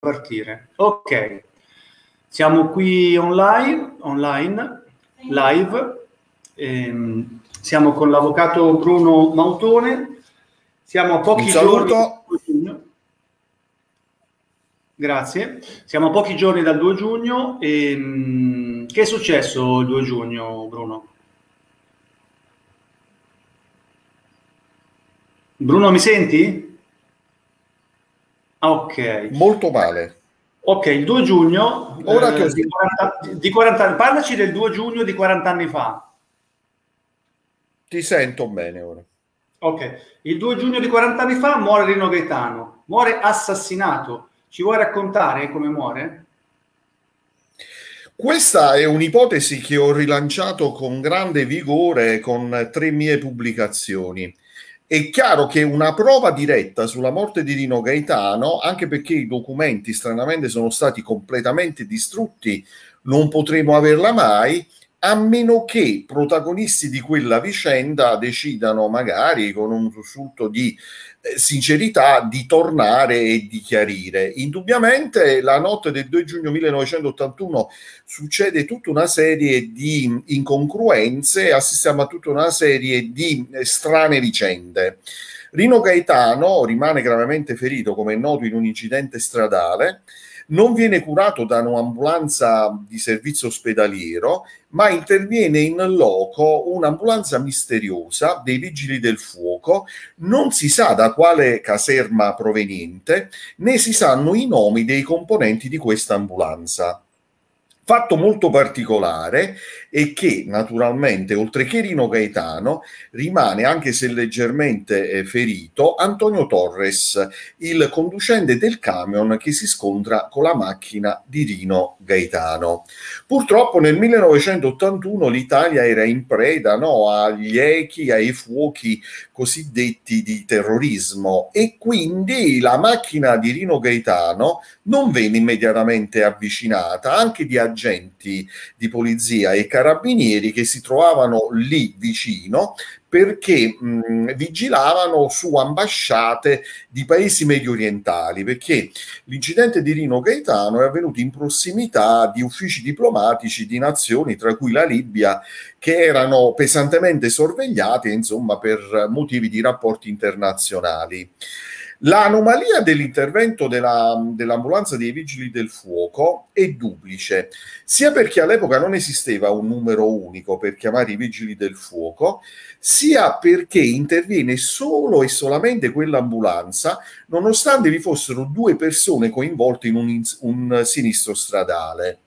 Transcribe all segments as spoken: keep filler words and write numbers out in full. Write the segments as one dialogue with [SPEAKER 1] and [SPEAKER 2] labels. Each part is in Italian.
[SPEAKER 1] partire. Ok, siamo qui online, online live, ehm, siamo con l'avvocato Bruno Mautone, siamo a pochi giorni dal due giugno. Grazie, siamo a pochi giorni dal due giugno. E, che è successo il due giugno, Bruno? Bruno, mi senti? Ok.
[SPEAKER 2] Molto male.
[SPEAKER 1] Ok, il due giugno
[SPEAKER 2] Ora
[SPEAKER 1] eh,
[SPEAKER 2] che ho...
[SPEAKER 1] di, quaranta, di quaranta anni, parlaci del due giugno di quaranta anni fa.
[SPEAKER 2] Ti sento bene ora.
[SPEAKER 1] Ok, il due giugno di quaranta anni fa muore Rino Gaetano, muore assassinato. Ci vuoi raccontare come muore?
[SPEAKER 2] Questa è un'ipotesi che ho rilanciato con grande vigore con tre mie pubblicazioni. È chiaro che una prova diretta sulla morte di Rino Gaetano, anche perché i documenti stranamente sono stati completamente distrutti, non potremo averla mai, a meno che protagonisti di quella vicenda decidano, magari con un sussulto di eh, sincerità, di tornare e di chiarire. Indubbiamente la notte del due giugno millenovecentottantuno succede tutta una serie di incongruenze, assistiamo a tutta una serie di eh, strane vicende. Rino Gaetano rimane gravemente ferito, come è noto, in un incidente stradale. Non viene curato da un'ambulanza di servizio ospedaliero, ma interviene in loco un'ambulanza misteriosa dei vigili del fuoco, non si sa da quale caserma proveniente, né si sanno i nomi dei componenti di questa ambulanza. Fatto molto particolare è che naturalmente, oltre che Rino Gaetano, rimane, anche se leggermente eh, ferito, Antonio Torres, il conducente del camion che si scontra con la macchina di Rino Gaetano. Purtroppo nel millenovecentottantuno l'Italia era in preda, no, agli echi, ai fuochi cosiddetti di terrorismo, e quindi la macchina di Rino Gaetano non venne immediatamente avvicinata, anche di agenti di polizia e carabinieri che si trovavano lì vicino perché mh, vigilavano su ambasciate di paesi medio orientali, perché l'incidente di Rino Gaetano è avvenuto in prossimità di uffici diplomatici di nazioni, tra cui la Libia, che erano pesantemente sorvegliate, insomma, per motivi di rapporti internazionali. L'anomalia dell'intervento della, dell'ambulanza dei vigili del fuoco è duplice, sia perché all'epoca non esisteva un numero unico per chiamare i vigili del fuoco, sia perché interviene solo e solamente quell'ambulanza, nonostante vi fossero due persone coinvolte in un, un sinistro stradale.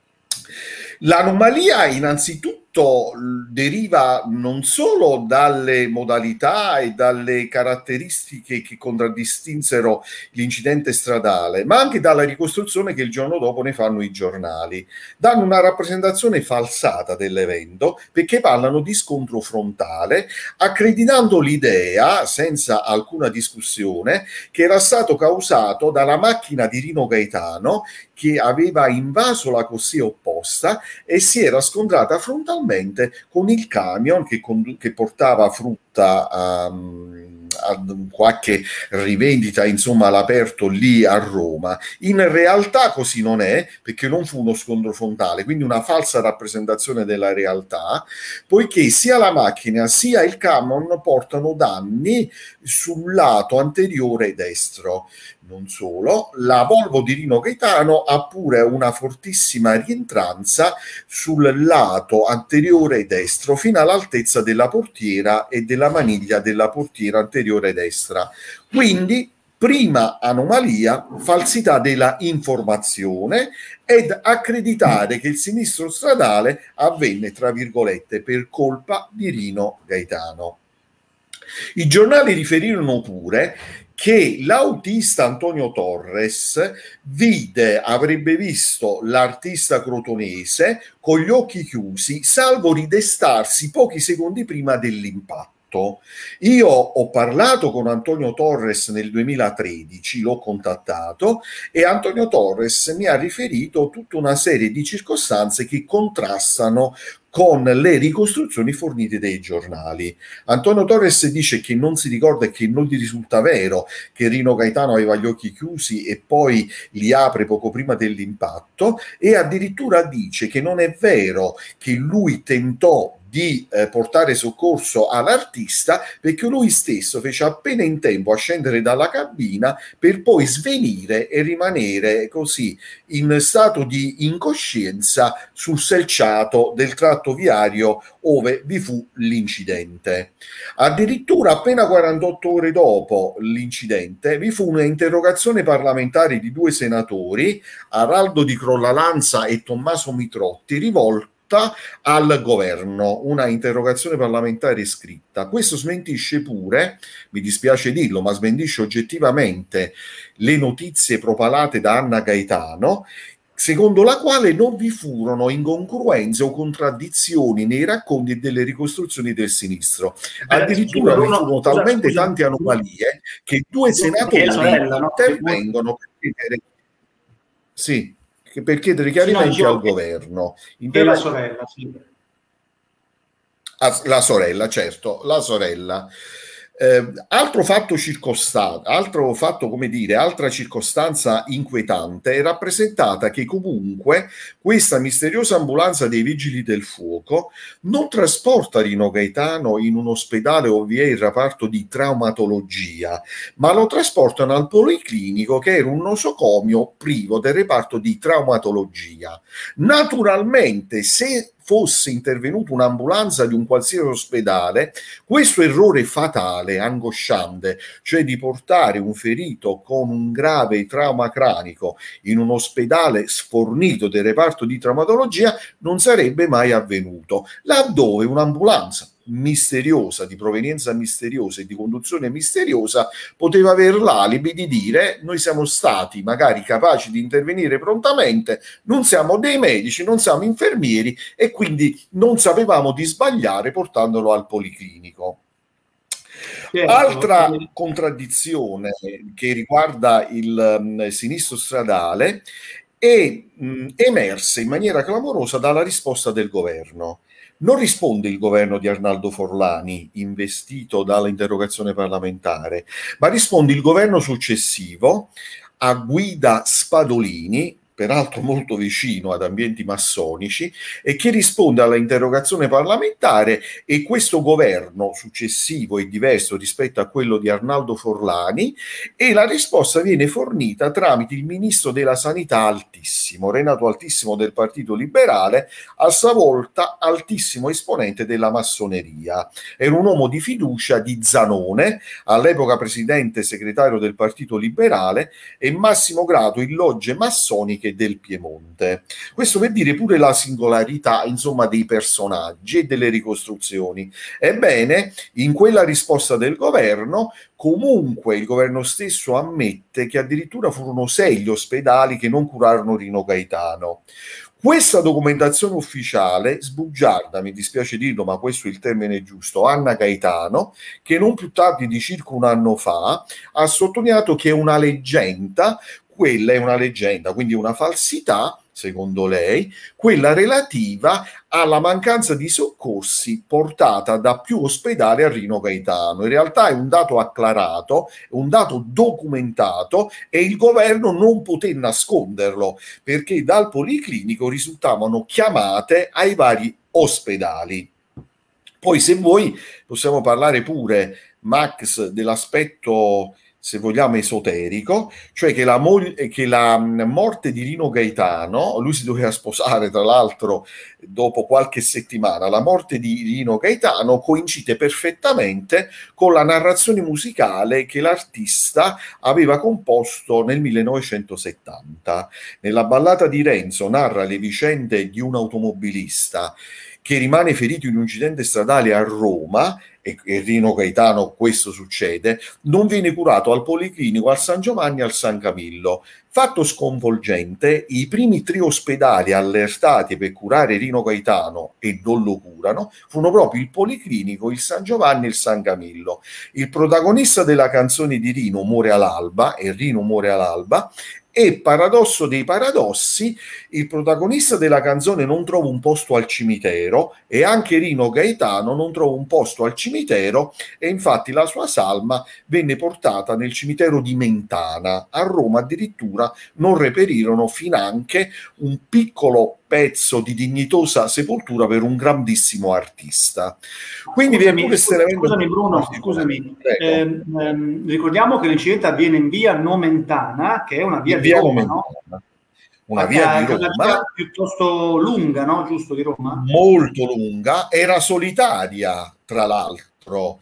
[SPEAKER 2] L'anomalia innanzitutto deriva non solo dalle modalità e dalle caratteristiche che contraddistinsero l'incidente stradale, ma anche dalla ricostruzione che il giorno dopo ne fanno i giornali. Danno una rappresentazione falsata dell'evento perché parlano di scontro frontale, accreditando l'idea, senza alcuna discussione, che era stato causato dalla macchina di Rino Gaetano, che aveva invaso la corsia opposta e si era scontrata frontalmente con il camion che, che portava frutta um, a qualche rivendita, insomma, all'aperto lì a Roma. In realtà così non è, perché non fu uno scontro frontale, quindi una falsa rappresentazione della realtà, poiché sia la macchina sia il camion portano danni sul lato anteriore destro. Non solo, la Volvo di Rino Gaetano ha pure una fortissima rientranza sul lato anteriore destro, fino all'altezza della portiera e della maniglia della portiera anteriore destra. Quindi, prima anomalia, falsità della informazione, ed accreditare che il sinistro stradale avvenne, tra virgolette, per colpa di Rino Gaetano. I giornali riferirono pure che l'autista Antonio Torres vide, avrebbe visto l'artista crotonese con gli occhi chiusi, salvo ridestarsi pochi secondi prima dell'impatto. Io ho parlato con Antonio Torres nel duemilatredici, l'ho contattato, e Antonio Torres mi ha riferito tutta una serie di circostanze che contrastano con le ricostruzioni fornite dai giornali. Antonio Torres dice che non si ricorda e che non gli risulta vero che Rino Gaetano aveva gli occhi chiusi e poi li apre poco prima dell'impatto, e addirittura dice che non è vero che lui tentò di eh, portare soccorso all'artista, perché lui stesso fece appena in tempo a scendere dalla cabina per poi svenire e rimanere così in stato di incoscienza sul selciato del tratto viario ove vi fu l'incidente. Addirittura appena quarantotto ore dopo l'incidente vi fu un'interrogazione parlamentare di due senatori, Araldo di Crollalanza e Tommaso Mitrotti, rivolta al governo, una interrogazione parlamentare scritta. Questo smentisce pure, mi dispiace dirlo, ma smentisce oggettivamente le notizie propalate da Anna Gaetano, secondo la quale non vi furono incongruenze o contraddizioni nei racconti e delle ricostruzioni del sinistro. Addirittura vi furono talmente tante anomalie che due senatori intervengono per chiedere, sì, per chiedere chiarimenti al governo.
[SPEAKER 1] E la sorella, sì.
[SPEAKER 2] Ah, la sorella, certo, la sorella. Eh, altro fatto circostante, altro fatto, come dire, altra circostanza inquietante è rappresentata che comunque questa misteriosa ambulanza dei vigili del fuoco non trasporta Rino Gaetano in un ospedale o vi è il reparto di traumatologia, ma lo trasportano al policlinico, che era un nosocomio privo del reparto di traumatologia. Naturalmente, se fosse intervenuta un'ambulanza di un qualsiasi ospedale, questo errore fatale, angosciante, cioè di portare un ferito con un grave trauma cranico in un ospedale sfornito del reparto di traumatologia, non sarebbe mai avvenuto, laddove un'ambulanza misteriosa, di provenienza misteriosa e di conduzione misteriosa, poteva avere l'alibi di dire: noi siamo stati magari capaci di intervenire prontamente, non siamo dei medici, non siamo infermieri e quindi non sapevamo di sbagliare portandolo al policlinico. Certo. Altra contraddizione che riguarda il um, sinistro stradale è mh, emersa in maniera clamorosa dalla risposta del governo. Non risponde il governo di Arnaldo Forlani, investito dall'interrogazione parlamentare, ma risponde il governo successivo a guida Spadolini, peraltro molto vicino ad ambienti massonici, e che risponde alla interrogazione parlamentare, e questo governo successivo è diverso rispetto a quello di Arnaldo Forlani, e la risposta viene fornita tramite il ministro della Sanità Altissimo, Renato Altissimo del Partito Liberale, a sua volta altissimo esponente della massoneria. Era un uomo di fiducia di Zanone, all'epoca presidente e segretario del Partito Liberale e massimo grado in logge massoniche del Piemonte. Questo per dire pure la singolarità, insomma, dei personaggi e delle ricostruzioni. Ebbene, in quella risposta del governo, comunque il governo stesso ammette che addirittura furono sei gli ospedali che non curarono Rino Gaetano. Questa documentazione ufficiale sbugiarda, mi dispiace dirlo, ma questo è il termine giusto, Anna Gaetano, che non più tardi di circa un anno fa ha sottolineato che è una leggenda. Quella è una leggenda, quindi una falsità, secondo lei, quella relativa alla mancanza di soccorsi portata da più ospedali a Rino Gaetano. In realtà è un dato acclarato, un dato documentato, e il governo non poté nasconderlo, perché dal policlinico risultavano chiamate ai vari ospedali. Poi, se vuoi, possiamo parlare pure, Max, dell'aspetto, se vogliamo, esoterico, cioè che la, che la morte di Rino Gaetano, lui si doveva sposare tra l'altro dopo qualche settimana, la morte di Rino Gaetano coincide perfettamente con la narrazione musicale che l'artista aveva composto nel millenovecentosettanta. Nella ballata di Renzo narra le vicende di un automobilista che rimane ferito in un incidente stradale a Roma, e, e Rino Gaetano questo succede, non viene curato al Policlinico, al San Giovanni e al San Camillo. Fatto sconvolgente, i primi tre ospedali allertati per curare Rino Gaetano e non lo curano furono proprio il Policlinico, il San Giovanni e il San Camillo. Il protagonista della canzone di Rino muore all'alba, e Rino muore all'alba, E paradosso dei paradossi, il protagonista della canzone non trova un posto al cimitero e anche Rino Gaetano non trova un posto al cimitero, e infatti la sua salma venne portata nel cimitero di Mentana. A Roma addirittura non reperirono finanche un piccolo pezzo di dignitosa sepoltura per un grandissimo artista. Quindi
[SPEAKER 1] scusami,
[SPEAKER 2] pure
[SPEAKER 1] scusami, scusami Bruno, scusami. Eh, ehm, ricordiamo che l'incidente avviene in via Nomentana, che è una via,
[SPEAKER 2] via
[SPEAKER 1] di Roma,
[SPEAKER 2] Nomentana,
[SPEAKER 1] no?
[SPEAKER 2] Una via di
[SPEAKER 1] Roma. Una via piuttosto lunga, no? Giusto, di Roma?
[SPEAKER 2] Molto lunga, era solitaria, tra l'altro.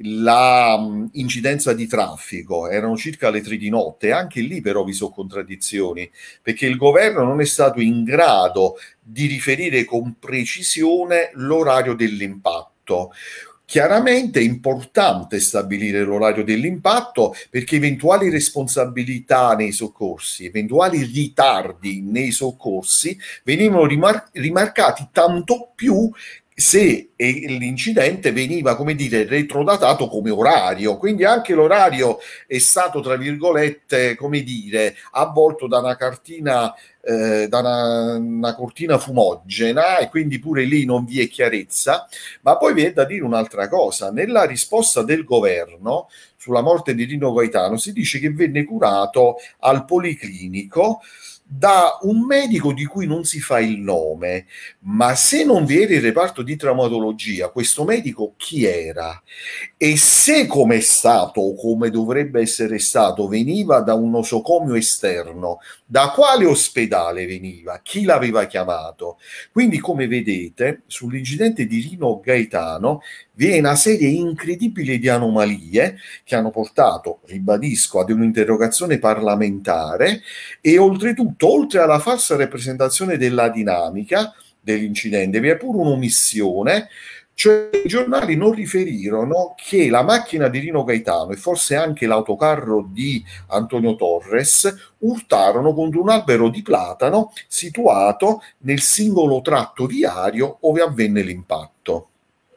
[SPEAKER 2] La mh, incidenza di traffico erano circa le tre di notte, anche lì però vi sono contraddizioni, perché il governo non è stato in grado di riferire con precisione l'orario dell'impatto. Chiaramente è importante stabilire l'orario dell'impatto, perché eventuali responsabilità nei soccorsi, eventuali ritardi nei soccorsi venivano rimar- rimarcati tanto più se l'incidente veniva, come dire, retrodatato come orario. Quindi anche l'orario è stato, tra virgolette, come dire, avvolto da una cartina, eh, da una, una cortina fumogena, e quindi pure lì non vi è chiarezza. Ma poi vi è da dire un'altra cosa: nella risposta del governo sulla morte di Rino Gaetano si dice che venne curato al Policlinico da un medico di cui non si fa il nome. Ma se non vi era il reparto di traumatologia, questo medico chi era? E se, come è stato o come dovrebbe essere stato, veniva da un nosocomio esterno, da quale ospedale veniva? Chi l'aveva chiamato? Quindi, come vedete, sull'incidente di Rino Gaetano vi è una serie incredibile di anomalie che hanno portato, ribadisco, ad un'interrogazione parlamentare, e oltretutto, oltre alla falsa rappresentazione della dinamica dell'incidente, vi è pure un'omissione, cioè i giornali non riferirono che la macchina di Rino Gaetano e forse anche l'autocarro di Antonio Torres urtarono contro un albero di platano situato nel singolo tratto viario dove avvenne l'impatto.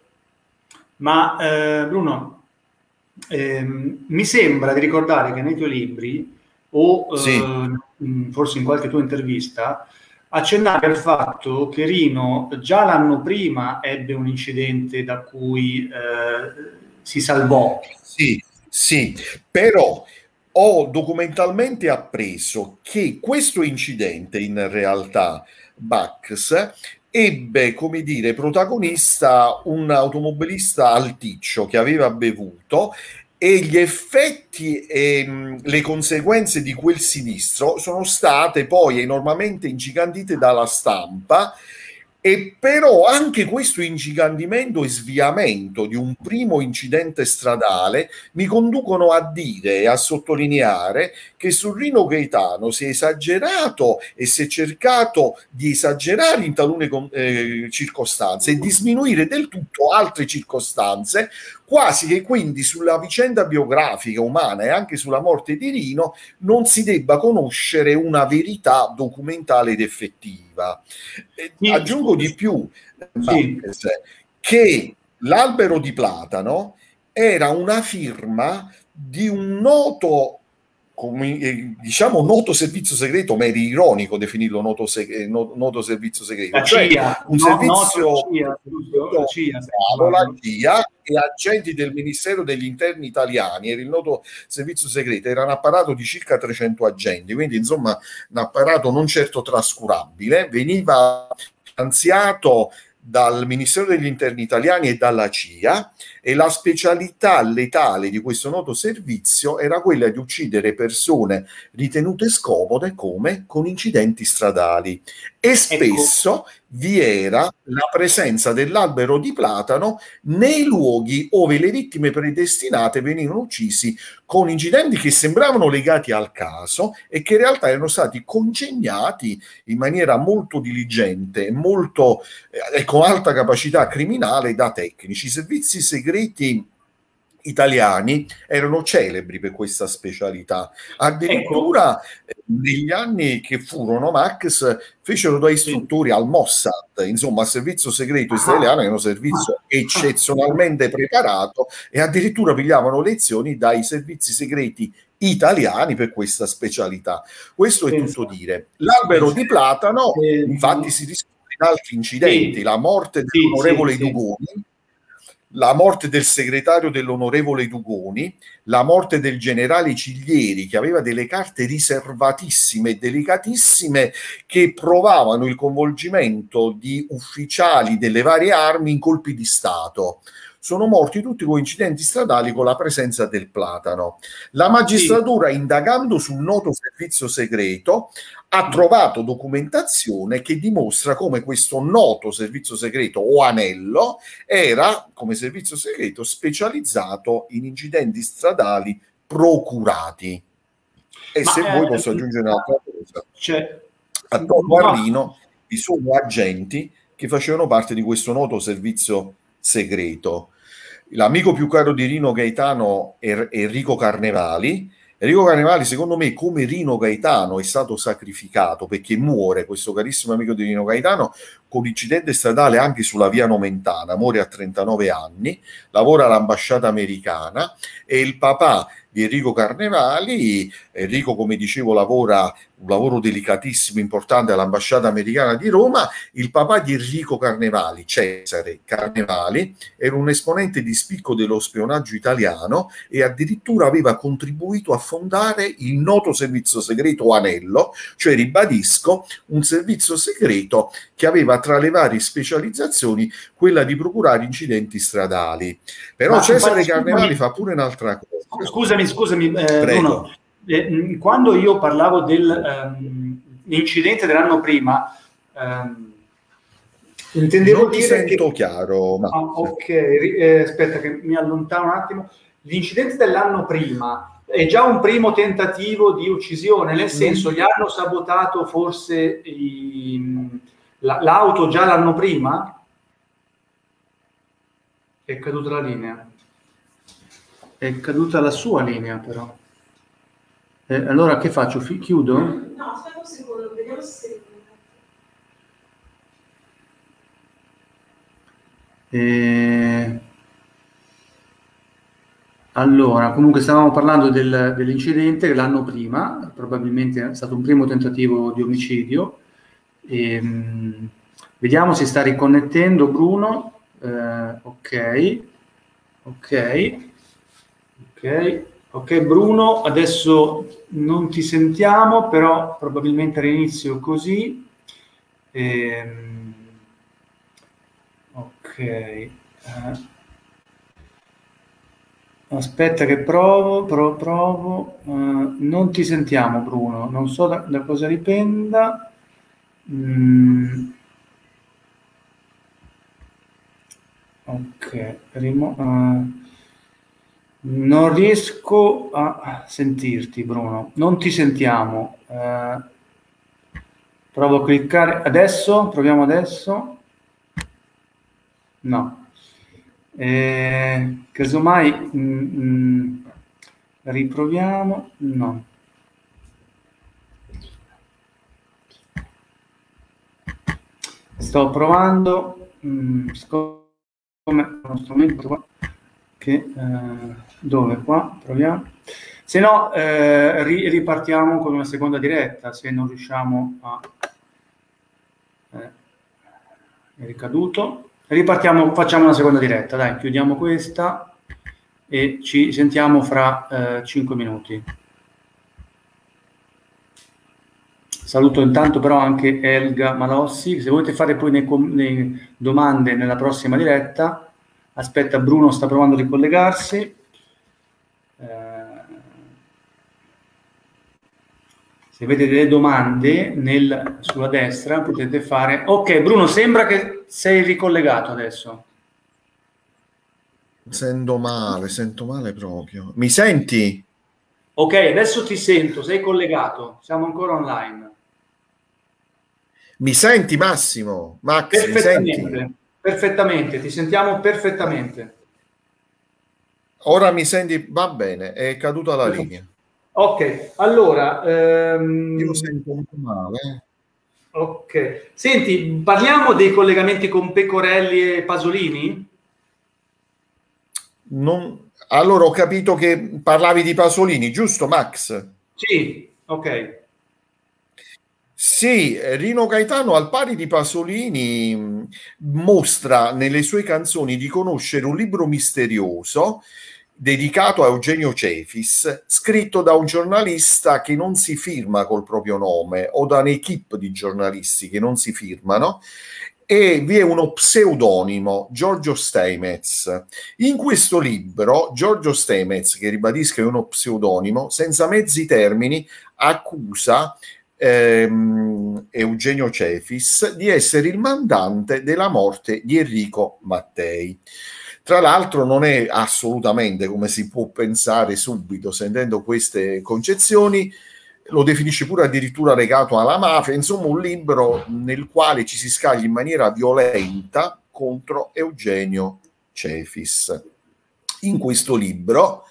[SPEAKER 1] Ma eh, Bruno, ehm, mi sembra di ricordare che nei tuoi libri, o eh, sì, forse in qualche tua intervista, accennavi al fatto che Rino già l'anno prima ebbe un incidente da cui eh, si salvò.
[SPEAKER 2] Sì, sì, però ho documentalmente appreso che questo incidente in realtà, Bax, ebbe, come dire, protagonista un automobilista alticcio che aveva bevuto, e gli effetti e mh, le conseguenze di quel sinistro sono state poi enormemente ingigantite dalla stampa. E però anche questo ingigandimento e sviamento di un primo incidente stradale mi conducono a dire e a sottolineare che su Rino Gaetano si è esagerato e si è cercato di esagerare in talune eh, circostanze e di sminuire del tutto altre circostanze, quasi che quindi sulla vicenda biografica umana e anche sulla morte di Rino non si debba conoscere una verità documentale ed effettiva.
[SPEAKER 1] Sì,
[SPEAKER 2] aggiungo di più,
[SPEAKER 1] sì,
[SPEAKER 2] che l'albero di platano era una firma di un noto, come, diciamo, noto servizio segreto, ma era ironico definirlo noto, seg- noto servizio segreto,
[SPEAKER 1] la
[SPEAKER 2] cioè
[SPEAKER 1] C I A,
[SPEAKER 2] un
[SPEAKER 1] no,
[SPEAKER 2] servizio,
[SPEAKER 1] no, C I A, la C I A,
[SPEAKER 2] bravo, la C I A e agenti del Ministero degli Interni italiani, era il noto servizio segreto, era un apparato di circa trecento agenti, quindi insomma un apparato non certo trascurabile, veniva finanziato dal Ministero degli Interni italiani e dalla C I A, e la specialità letale di questo noto servizio era quella di uccidere persone ritenute scomode come con incidenti stradali. E spesso ecco, vi era la presenza dell'albero di platano nei luoghi dove le vittime predestinate venivano uccisi con incidenti che sembravano legati al caso e che in realtà erano stati congegnati in maniera molto diligente, molto eh, con alta capacità criminale da tecnici. I servizi segreti italiani erano celebri per questa specialità. Addirittura ecco, negli anni che furono Max fecero da istruttori sì. al Mossad, insomma al servizio segreto israeliano, era un servizio eccezionalmente preparato, e addirittura pigliavano lezioni dai servizi segreti italiani per questa specialità. Questo è tutto dire. L'albero di platano infatti si discute in altri incidenti, sì. la morte dell'onorevole sì, sì, Dugoni, sì. la morte del segretario dell'onorevole Dugoni, la morte del generale Ciglieri, che aveva delle carte riservatissime e delicatissime che provavano il coinvolgimento di ufficiali delle varie armi in colpi di Stato. Sono morti tutti con incidenti stradali con la presenza del platano. La magistratura, sì. indagando sul noto servizio segreto, ha trovato documentazione che dimostra come questo noto servizio segreto o anello era, come servizio segreto, specializzato in incidenti stradali procurati. E Ma, se eh, vuoi posso aggiungere un'altra cosa.
[SPEAKER 1] Cioè,
[SPEAKER 2] attorno no. a Rino vi sono agenti che facevano parte di questo noto servizio segreto. L'amico più caro di Rino Gaetano è Enrico Carnevali. Enrico Carnevali, secondo me, come Rino Gaetano, è stato sacrificato perché muore questo carissimo amico di Rino Gaetano con incidente stradale anche sulla via Nomentana, muore a trentanove anni, lavora all'ambasciata americana, e il papà di Enrico Carnevali, Enrico, come dicevo, lavora un lavoro delicatissimo, importante all'ambasciata americana di Roma. Il papà di Enrico Carnevali, Cesare Carnevali, era un esponente di spicco dello spionaggio italiano e addirittura aveva contribuito a fondare il noto servizio segreto Anello, cioè, ribadisco, un servizio segreto che aveva tra le varie specializzazioni quella di procurare incidenti stradali. Però Ma Cesare Carnevali fa pure un'altra cosa.
[SPEAKER 1] Scusami, scusami, eh, Bruno. Eh, quando io parlavo dell'incidente um, dell'anno prima, um, intendevo
[SPEAKER 2] non ti
[SPEAKER 1] dire
[SPEAKER 2] sento
[SPEAKER 1] che...
[SPEAKER 2] chiaro. Ma...
[SPEAKER 1] Ah, ok, eh, aspetta che mi allontano un attimo. L'incidente dell'anno prima è già un primo tentativo di uccisione, nel senso, gli hanno sabotato forse i, la, l'auto già l'anno prima? È caduta la linea. È caduta la sua linea, però. Eh, allora che faccio? Fi- chiudo?
[SPEAKER 3] No, aspetta un secondo, vediamo se...
[SPEAKER 1] Eh... Allora, comunque stavamo parlando del, dell'incidente l'anno prima, probabilmente è stato un primo tentativo di omicidio. E, mh, vediamo se sta riconnettendo Bruno. Eh, ok, ok, ok. Ok Bruno, adesso non ti sentiamo, però probabilmente all'inizio così. Ehm, ok. Eh, aspetta che provo, provo, provo. Uh, non ti sentiamo Bruno, non so da, da cosa dipenda. Mm. Ok, rimo, uh, non riesco a sentirti Bruno, non ti sentiamo. Uh, provo a cliccare adesso, proviamo adesso. No. Eh, casomai mm, mm, riproviamo. No. Sto provando. Mm, come uno strumento qua. Che, eh, dove qua proviamo, se no eh, ri, ripartiamo con una seconda diretta se non riusciamo a eh, è ricaduto, ripartiamo, facciamo una seconda diretta, dai, chiudiamo questa e ci sentiamo fra eh, cinque minuti. Saluto intanto però anche Elga Malossi, se volete fare poi le domande nella prossima diretta. Aspetta, Bruno sta provando a ricollegarsi. Eh, se avete delle domande nel, sulla destra potete fare... Ok, Bruno, sembra che sei ricollegato adesso.
[SPEAKER 2] Sento male, sento male proprio. Mi senti?
[SPEAKER 1] Ok, adesso ti sento, sei collegato, siamo ancora online.
[SPEAKER 2] Mi senti Massimo? Max, mi senti?
[SPEAKER 1] Perfettamente, ti sentiamo perfettamente.
[SPEAKER 2] Ora mi senti? Va bene, è caduta la linea.
[SPEAKER 1] Ok, allora... Ehm...
[SPEAKER 2] Io sento un po' male.
[SPEAKER 1] Ok. Senti, parliamo dei collegamenti con Pecorelli e Pasolini?
[SPEAKER 2] Non... Allora, ho capito che parlavi di Pasolini, giusto, Max?
[SPEAKER 1] Sì, ok.
[SPEAKER 2] Sì, Rino Gaetano, al pari di Pasolini, mostra nelle sue canzoni di conoscere un libro misterioso dedicato a Eugenio Cefis, scritto da un giornalista che non si firma col proprio nome o da un'equipe di giornalisti che non si firmano, e vi è uno pseudonimo, Giorgio Steinmetz. In questo libro, Giorgio Steinmetz, che ribadisco è uno pseudonimo, senza mezzi termini, accusa ehm, Eugenio Cefis di essere il mandante della morte di Enrico Mattei. Tra l'altro non è assolutamente, come si può pensare subito sentendo queste concezioni, lo definisce pure addirittura legato alla mafia, insomma un libro nel quale ci si scaglia in maniera violenta contro Eugenio Cefis. In questo libro,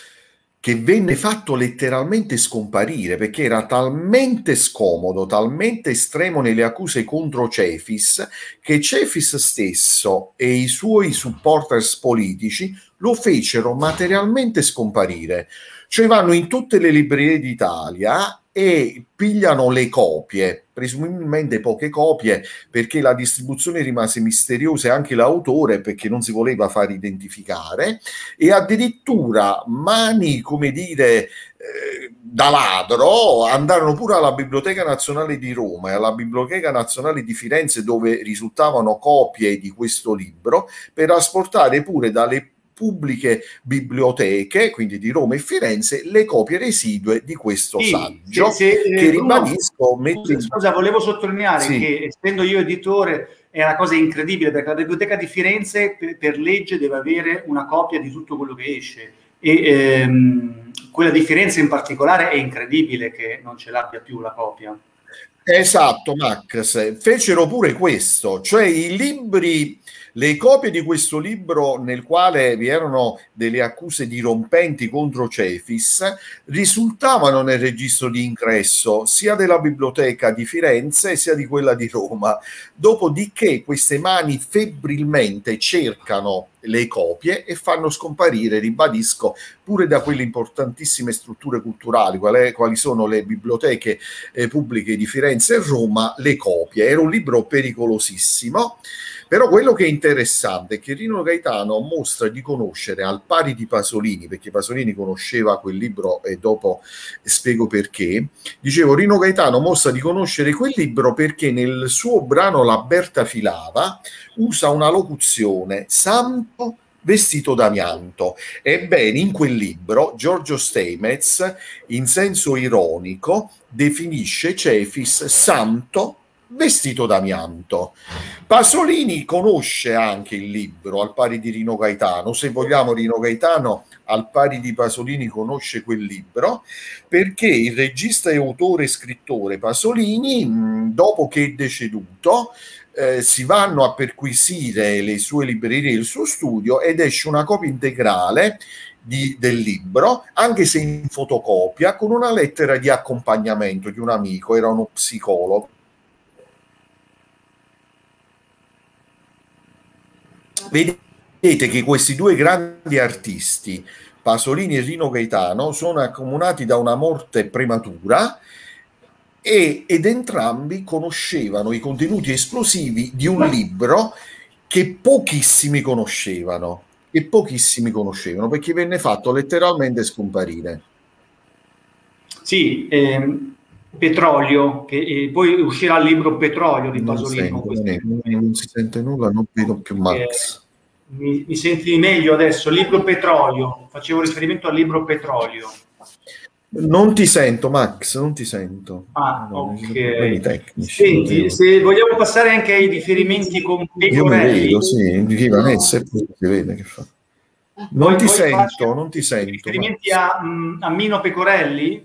[SPEAKER 2] che venne fatto letteralmente scomparire perché era talmente scomodo, talmente estremo nelle accuse contro Cefis, che Cefis stesso e i suoi supporters politici lo fecero materialmente scomparire. Cioè vanno in tutte le librerie d'Italia e pigliano le copie, presumibilmente poche copie, perché la distribuzione rimase misteriosa e anche l'autore perché non si voleva far identificare, e addirittura mani, come dire, eh, da ladro, andarono pure alla Biblioteca Nazionale di Roma e alla Biblioteca Nazionale di Firenze, dove risultavano copie di questo libro, per asportare pure dalle pubbliche biblioteche, quindi di Roma e Firenze, le copie residue di questo
[SPEAKER 1] Sì,
[SPEAKER 2] saggio,
[SPEAKER 1] se, se,
[SPEAKER 2] che
[SPEAKER 1] eh, Bruno,
[SPEAKER 2] ribadisco... Mette...
[SPEAKER 1] Scusa, scusa, volevo sottolineare
[SPEAKER 2] sì.
[SPEAKER 1] che, essendo io editore, è una cosa incredibile, perché la Biblioteca di Firenze, per, per legge, deve avere una copia di tutto quello che esce. E ehm, quella di Firenze in particolare è incredibile che non ce l'abbia più la copia.
[SPEAKER 2] Esatto, Max, fecero pure questo, cioè i libri, le copie di questo libro nel quale vi erano delle accuse dirompenti contro Cefis risultavano nel registro di ingresso sia della Biblioteca di Firenze sia di quella di Roma, dopodiché queste mani febbrilmente cercano le copie e fanno scomparire, ribadisco, pure da quelle importantissime strutture culturali, quali, quali sono le biblioteche eh, pubbliche di Firenze e Roma, le copie. Era un libro pericolosissimo, però quello che è interessante è che Rino Gaetano mostra di conoscere, al pari di Pasolini, perché Pasolini conosceva quel libro e dopo spiego perché, dicevo, Rino Gaetano mostra di conoscere quel libro perché nel suo brano La Berta filava usa una locuzione: santo vestito d'amianto. Ebbene, in quel libro Giorgio Steinmetz, in senso ironico, definisce Cefis santo vestito d'amianto. Pasolini conosce anche il libro, al pari di Rino Gaetano. Se vogliamo, Rino Gaetano, al pari di Pasolini, conosce quel libro, perché il regista e autore e scrittore Pasolini, mh, dopo che è deceduto, Eh, si vanno a perquisire le sue librerie, il suo studio, ed esce una copia integrale di, del libro, anche se in fotocopia, con una lettera di accompagnamento di un amico, era uno psicologo. Vedete che questi due grandi artisti, Pasolini e Rino Gaetano, sono accomunati da una morte prematura, E, ed entrambi conoscevano i contenuti esplosivi di un libro che pochissimi conoscevano, e pochissimi conoscevano perché venne fatto letteralmente scomparire.
[SPEAKER 1] Sì, ehm, Petrolio, che eh, poi uscirà il libro Petrolio di
[SPEAKER 2] Non,
[SPEAKER 1] Pasolini.
[SPEAKER 2] sento,
[SPEAKER 1] Con
[SPEAKER 2] non, è, non si sente nulla, non vedo più Max.
[SPEAKER 1] Eh, mi, mi senti meglio adesso? Libro Petrolio, facevo riferimento al libro Petrolio.
[SPEAKER 2] Non ti sento, Max, non ti sento.
[SPEAKER 1] Ah,
[SPEAKER 2] no,
[SPEAKER 1] ok.
[SPEAKER 2] Tecnici,
[SPEAKER 1] Senti, se vogliamo passare anche ai riferimenti con Pecorelli.
[SPEAKER 2] Io mi vedo, sì, di Vanessa si vede che fa. Non
[SPEAKER 1] Poi,
[SPEAKER 2] ti
[SPEAKER 1] poi
[SPEAKER 2] sento, non ti sento.
[SPEAKER 1] Riferimenti a, a Mino Pecorelli?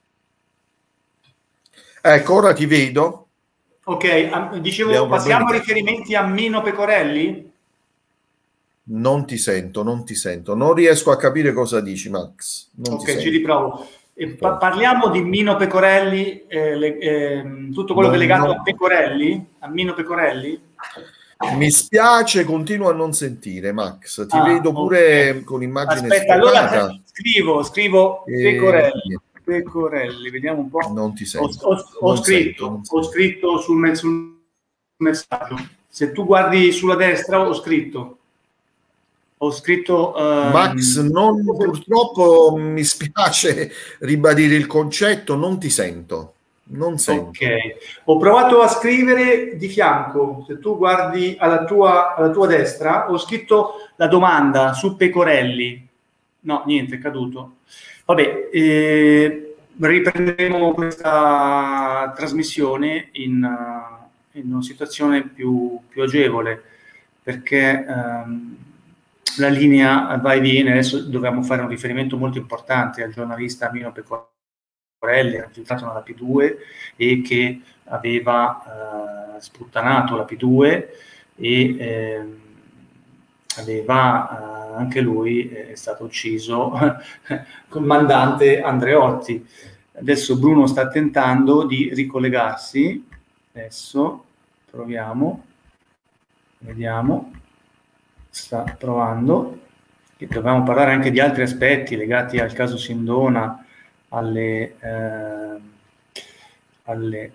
[SPEAKER 2] Ecco, ora ti vedo.
[SPEAKER 1] Ok, dicevo, passiamo a riferimenti a Mino Pecorelli?
[SPEAKER 2] Non ti sento, non ti sento. Non riesco a capire cosa dici, Max. Non
[SPEAKER 1] ok,
[SPEAKER 2] ti
[SPEAKER 1] ci riprovo. E pa parliamo di Mino Pecorelli, eh, le, eh, tutto quello
[SPEAKER 2] non,
[SPEAKER 1] che è legato
[SPEAKER 2] non...
[SPEAKER 1] a Pecorelli, a Mino Pecorelli?
[SPEAKER 2] Mi spiace, continuo a non sentire, Max. Ti
[SPEAKER 1] Ah,
[SPEAKER 2] vedo pure
[SPEAKER 1] okay.
[SPEAKER 2] con immagine
[SPEAKER 1] Aspetta,
[SPEAKER 2] sfocata.
[SPEAKER 1] Allora scrivo, scrivo
[SPEAKER 2] e...
[SPEAKER 1] Pecorelli, Pecorelli, vediamo un po'.
[SPEAKER 2] Non ti sento.
[SPEAKER 1] Ho, ho, ho,
[SPEAKER 2] non
[SPEAKER 1] scritto,
[SPEAKER 2] sento,
[SPEAKER 1] ho scritto sul, sul messaggio. Se tu guardi sulla destra, ho scritto. Ho scritto... Um...
[SPEAKER 2] Max, non, purtroppo mi spiace ribadire il concetto, non ti sento. Non sento.
[SPEAKER 1] Ok, ho provato a scrivere di fianco, se tu guardi alla tua, alla tua destra, ho scritto la domanda su Pecorelli. No, niente, è caduto. Vabbè, eh, riprenderemo questa trasmissione in, uh, in una situazione più, più agevole, perché um, la linea va e viene. Adesso dobbiamo fare un riferimento molto importante al giornalista Mino Pecorelli, era infiltrato nella P due e che aveva eh, sputtanato la P due e eh, aveva eh, anche lui è stato ucciso comandante Andreotti. Adesso Bruno sta tentando di ricollegarsi, adesso proviamo, vediamo, sta provando, e dobbiamo parlare anche di altri aspetti legati al caso Sindona, alle, eh, alle,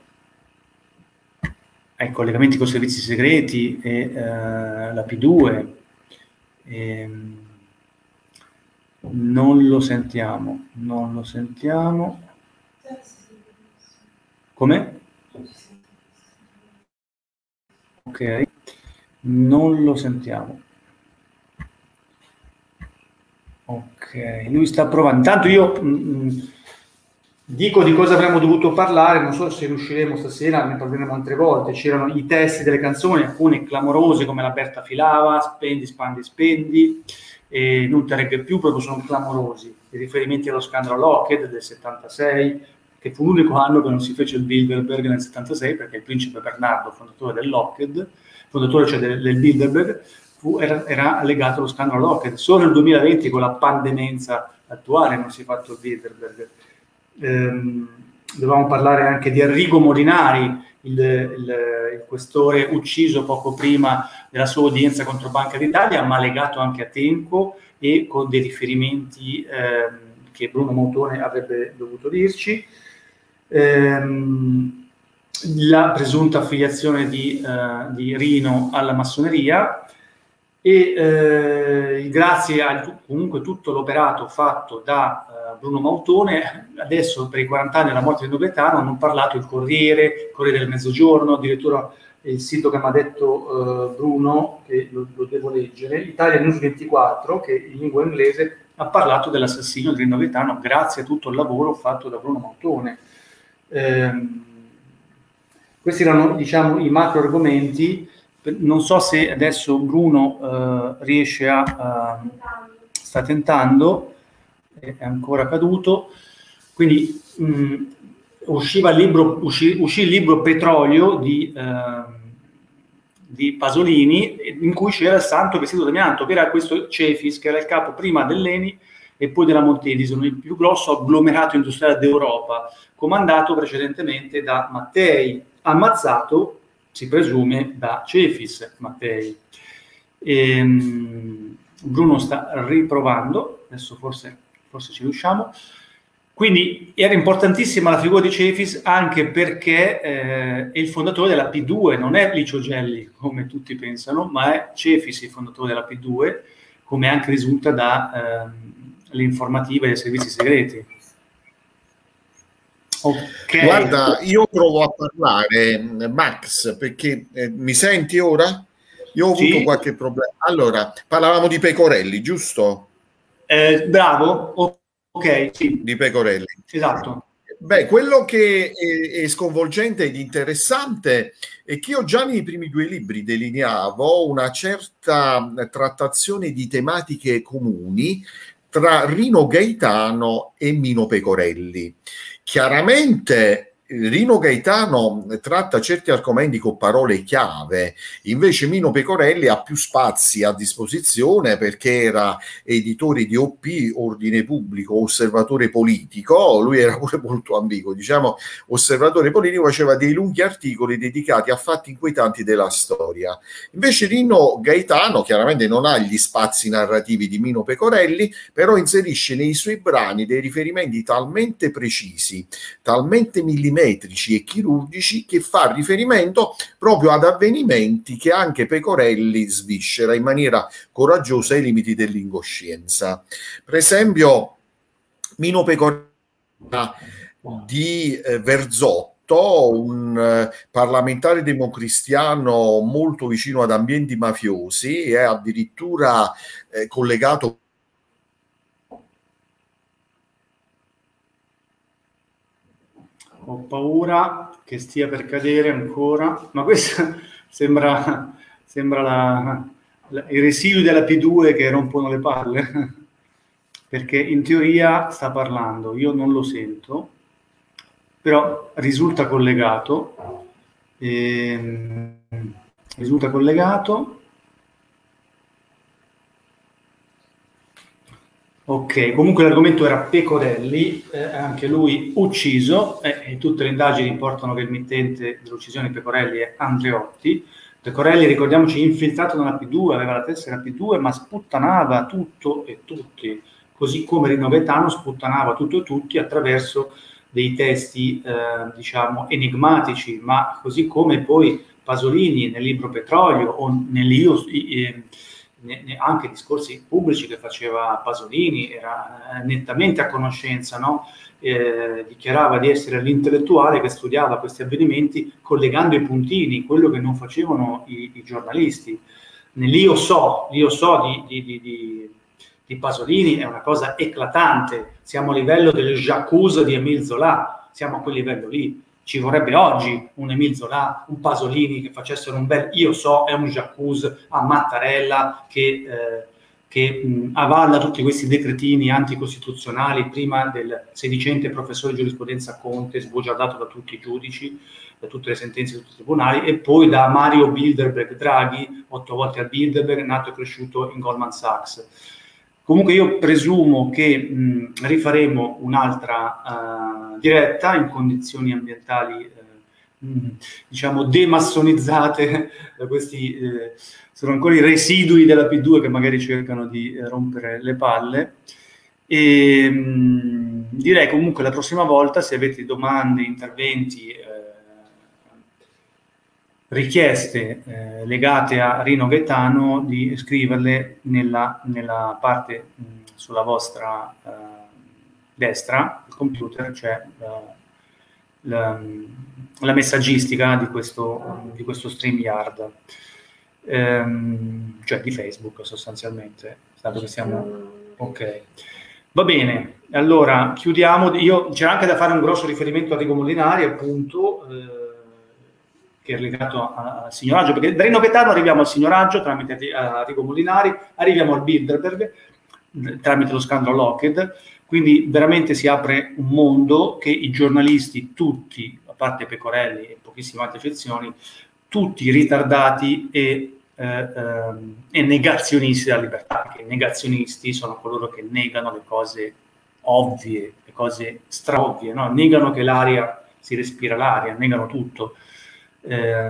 [SPEAKER 1] ai collegamenti con i servizi segreti e eh, la P due. E, non lo sentiamo, non lo sentiamo. Come? Ok, non lo sentiamo. Ok, lui sta provando. Intanto io mh, dico di cosa avremmo dovuto parlare, non so se riusciremo stasera, ne parleremo altre volte. C'erano i testi delle canzoni, alcune clamorose come la Berta Filava, Spendi, Spandi, Spendi, e non te regge più, proprio sono clamorosi. I riferimenti allo scandalo Lockheed del settantasei, che fu l'unico anno che non si fece il Bilderberg nel settantasei, perché il principe Bernardo, fondatore del Lockheed, fondatore cioè del, del Bilderberg, fu, era, era legato allo scandalo Lockheed. Solo nel duemilaventi, con la pandemenza attuale, non si è fatto il Bilderberg. Ehm, dovevamo parlare anche di Arrigo Molinari, il, il, il questore ucciso poco prima della sua udienza contro Banca d'Italia, ma legato anche a Tenco e con dei riferimenti ehm, che Bruno Montone avrebbe dovuto dirci. Ehm, la presunta affiliazione di, eh, di Rino alla massoneria e eh, grazie a comunque tutto l'operato fatto da uh, Bruno Mautone. Adesso per i quaranta anni della morte di Rino Gaetano hanno parlato il Corriere, il Corriere del Mezzogiorno, addirittura il sito che mi ha detto uh, Bruno, che lo, lo devo leggere, Italia News ventiquattro, che in lingua inglese ha parlato dell'assassinio di Rino Gaetano grazie a tutto il lavoro fatto da Bruno Mautone. Ehm, questi erano, diciamo, i macro argomenti. Non so se adesso Bruno uh, riesce a... Uh, sta tentando, è ancora caduto. Quindi mh, usciva il libro, uscì, uscì il libro Petrolio di, uh, di Pasolini, in cui c'era il santo vestito d'amianto, che era questo Cefis, che era il capo prima dell'Eni e poi della Montedison, il più grosso agglomerato industriale d'Europa, comandato precedentemente da Mattei, ammazzato, si presume, da Cefis Mattei. E, um, Bruno sta riprovando, adesso forse, forse ci riusciamo. Quindi era importantissima la figura di Cefis, anche perché eh, è il fondatore della P due, non è Licio Gelli, come tutti pensano, ma è Cefis il fondatore della P due, come anche risulta dalle eh, informative dei servizi segreti.
[SPEAKER 2] Okay. Guarda, io provo a parlare, Max, perché eh, mi senti ora? Io ho avuto sì. qualche problema. Allora, parlavamo di Pecorelli, giusto?
[SPEAKER 1] Eh, bravo, ok, sì.
[SPEAKER 2] Di Pecorelli.
[SPEAKER 1] Esatto.
[SPEAKER 2] Beh, quello che è, è sconvolgente ed interessante è che io già nei primi due libri delineavo una certa trattazione di tematiche comuni tra Rino Gaetano e Mino Pecorelli. Chiaramente Rino Gaetano tratta certi argomenti con parole chiave, invece Mino Pecorelli ha più spazi a disposizione perché era editore di O P, Ordine Pubblico, osservatore politico, lui era pure molto ambiguo, diciamo osservatore politico, faceva dei lunghi articoli dedicati a fatti inquietanti della storia. Invece Rino Gaetano chiaramente non ha gli spazi narrativi di Mino Pecorelli, però inserisce nei suoi brani dei riferimenti talmente precisi, talmente millimetrici e chirurgici che fa riferimento proprio ad avvenimenti che anche Pecorelli sviscera in maniera coraggiosa ai limiti dell'incoscienza. Per esempio, Mino Pecorelli di eh, Verzotto, un eh, parlamentare democristiano molto vicino ad ambienti mafiosi, e addirittura eh, collegato.
[SPEAKER 1] Ho paura che stia per cadere ancora, ma questo sembra, sembra la, la, i residui della P due che rompono le palle, perché in teoria sta parlando, io non lo sento, però risulta collegato, ehm, risulta collegato. Ok, comunque l'argomento era Pecorelli, eh, anche lui ucciso, eh, e tutte le indagini portano che il mittente dell'uccisione di Pecorelli è Andreotti. Pecorelli, ricordiamoci, infiltrato nella P due, aveva la tessera P due, ma sputtanava tutto e tutti, così come Rino Gaetano sputtanava tutto e tutti attraverso dei testi, eh, diciamo, enigmatici, ma così come poi Pasolini nel libro Petrolio o nell'Io... Eh, anche discorsi pubblici che faceva Pasolini, era nettamente a conoscenza, no? Eh, dichiarava di essere l'intellettuale che studiava questi avvenimenti collegando i puntini, quello che non facevano i, i giornalisti. Nell'Io so, l'Io so di, di, di, di Pasolini è una cosa eclatante, siamo a livello del J'accuse di Émile Zola, siamo a quel livello lì. Ci vorrebbe oggi un Émile Zola, un Pasolini che facessero un bel Io so, è un J'accuse a Mattarella che, eh, che mh, avalla tutti questi decretini anticostituzionali prima del sedicente professore di giurisprudenza Conte, sbugiardato da tutti i giudici, da tutte le sentenze di tutti i tribunali, e poi da Mario Bilderberg Draghi, otto volte al Bilderberg, nato e cresciuto in Goldman Sachs. Comunque io presumo che mh, rifaremo un'altra uh, diretta in condizioni ambientali uh, mh, diciamo demassonizzate da questi eh, sono ancora i residui della P due che magari cercano di eh, rompere le palle, e mh, direi comunque la prossima volta, se avete domande, interventi, eh, richieste eh, legate a Rino Gaetano, di scriverle nella, nella parte mh, sulla vostra uh, destra del computer, c'è uh, la, la messaggistica di questo, di questo StreamYard, ehm, cioè di Facebook sostanzialmente, dato che siamo... ok. Va bene, allora chiudiamo. Io, c'era anche da fare un grosso riferimento a Arrigo Molinari, appunto, eh, che è legato al signoraggio, perché da Rino Gaetano arriviamo al signoraggio tramite Arrigo Molinari, arriviamo al Bilderberg tramite lo scandalo Lockheed, quindi veramente si apre un mondo che i giornalisti tutti, a parte Pecorelli e pochissime altre eccezioni, tutti ritardati e, eh, ehm, e negazionisti della libertà, perché i negazionisti sono coloro che negano le cose ovvie, le cose straovvie, no? Negano che l'aria, si respira l'aria, negano tutto. Eh,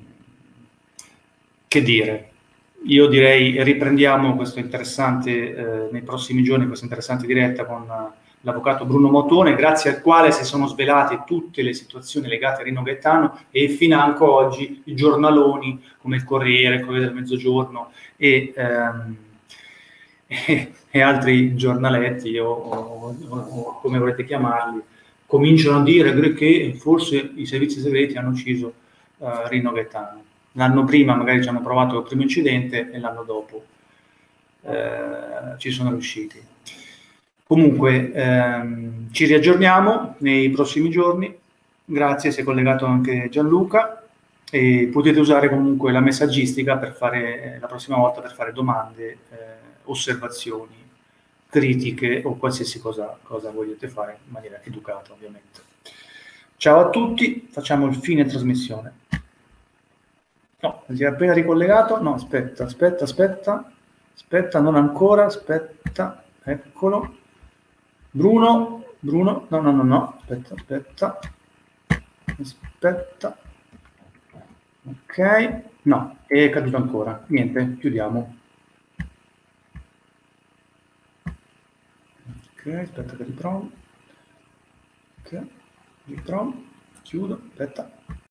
[SPEAKER 1] che dire, io direi riprendiamo questo interessante eh, nei prossimi giorni, questa interessante diretta con uh, l'avvocato Bruno Motone, grazie al quale si sono svelate tutte le situazioni legate a Rino Gaetano, e financo oggi i giornaloni come il Corriere, il Corriere del Mezzogiorno e, ehm, e, e altri giornaletti o, o, o, o come volete chiamarli, cominciano a dire che forse i servizi segreti hanno ucciso Uh, Rino Gaetano. L'anno prima magari ci hanno provato il primo incidente e l'anno dopo uh, ci sono riusciti. Comunque ehm, ci riaggiorniamo nei prossimi giorni. Grazie, si è collegato anche Gianluca, e potete usare comunque la messaggistica per fare, la prossima volta, per fare domande, eh, osservazioni, critiche o qualsiasi cosa, cosa vogliate fare in maniera educata, ovviamente. Ciao a tutti, facciamo il fine trasmissione. No, si è appena ricollegato. No, aspetta, aspetta, aspetta. Aspetta, non ancora, aspetta. Eccolo. Bruno, Bruno, no, no, no, no. Aspetta, aspetta. Aspetta. Ok. No, è caduto ancora. Niente, chiudiamo. Ok, aspetta che riprovo. Ok, riprovo. Chiudo, aspetta.